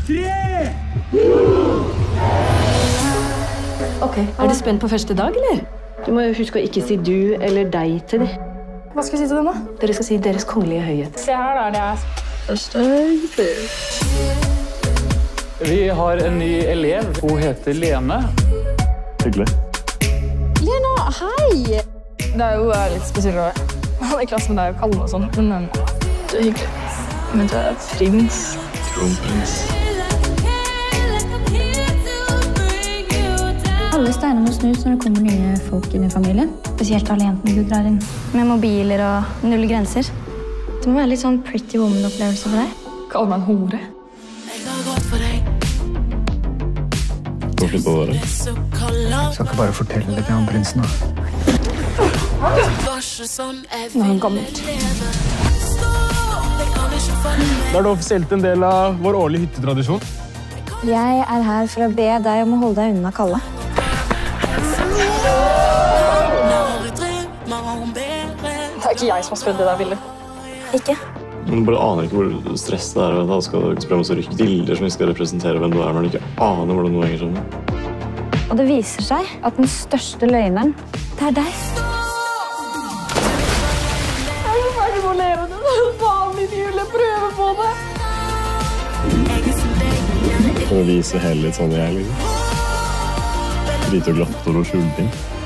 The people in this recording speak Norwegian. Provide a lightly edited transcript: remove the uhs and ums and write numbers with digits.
3! Ok, er du spent på første dag, eller? Du må jo huske å ikke si du eller deg til dem. Hva skal jeg si til dem, da? Dere skal si deres kongelige høyhet. Se her, da. Det er... Vi har en ny elev. Hun heter Lene. Hyggelig. Lena, hei! Det er jo litt spesielt. Han er i klasse med deg og Kalle og sånn, men du er hyggelig. Men du er prins. Kronprins. Alle steiner må snus når det kommer nye folk inn i familien. Spesielt alle jentene du drar inn. Med mobiler og null grenser. Det må være litt sånn pretty woman-opplevelse for deg. Kaller meg en hore. Du må slutte å være. Skal ikke bare fortelle det til han prinsen, da. Nå er han gammelt. Da er det offisielt en del av vår årlige hyttetradisjon. Jeg er her for å be deg om å holde deg unna Kalle. Det er ikke jeg som har spredd det der bildet. Ikke? Men du bare aner ikke hvor stress det er. Da skal du spremme så rykke bilder som ikke skal representere hvem du er, når du ikke aner hvordan noe henger sammen. Og det viser seg at den største løgneren, det er deg. Jeg er ferdig med å leve det. Det er vanlig jul. Jeg prøver på det. For å vise hele litt sånn jeg, liksom. Lite og glatt og skjule ting.